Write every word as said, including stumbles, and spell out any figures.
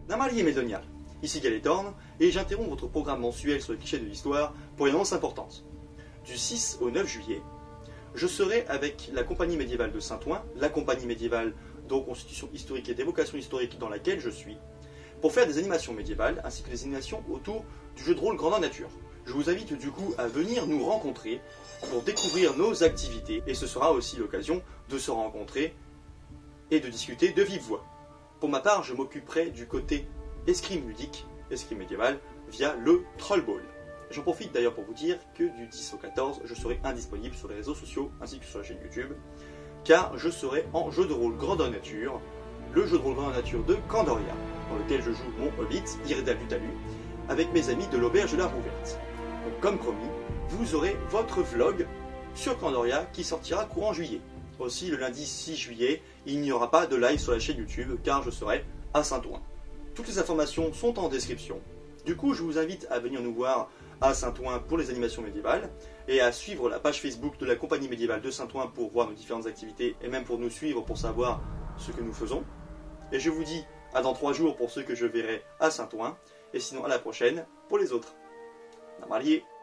Namalié Meldonial, ici Galétorn, et j'interromps votre programme mensuel sur les clichés de l'histoire pour une annonce importante. Du six au neuf juillet, je serai avec la Compagnie médiévale de Saint-Ouen, la Compagnie médiévale de reconstitution historique et d'évocation historique dans laquelle je suis, pour faire des animations médiévales ainsi que des animations autour du jeu de rôle Grandeur Nature. Je vous invite du coup à venir nous rencontrer pour découvrir nos activités et ce sera aussi l'occasion de se rencontrer et de discuter de vive voix. Pour ma part, je m'occuperai du côté escrime ludique, escrime médiéval, via le Troll Ball. J'en profite d'ailleurs pour vous dire que du dix au quatorze, je serai indisponible sur les réseaux sociaux ainsi que sur la chaîne YouTube, car je serai en jeu de rôle Grandeur Nature, le jeu de rôle Grandeur Nature de Candoria, dans lequel je joue mon Hobbit, Iredal du Talus, avec mes amis de l'Auberge de la Rouverte. Donc comme promis, vous aurez votre vlog sur Candoria qui sortira courant juillet. Aussi le lundi six juillet, il n'y aura pas de live sur la chaîne YouTube car je serai à Saint-Ouen. Toutes les informations sont en description. Du coup, je vous invite à venir nous voir à Saint-Ouen pour les animations médiévales et à suivre la page Facebook de la Compagnie médiévale de Saint-Ouen pour voir nos différentes activités et même pour nous suivre pour savoir ce que nous faisons. Et je vous dis à dans trois jours pour ceux que je verrai à Saint-Ouen et sinon à la prochaine pour les autres. Namalié.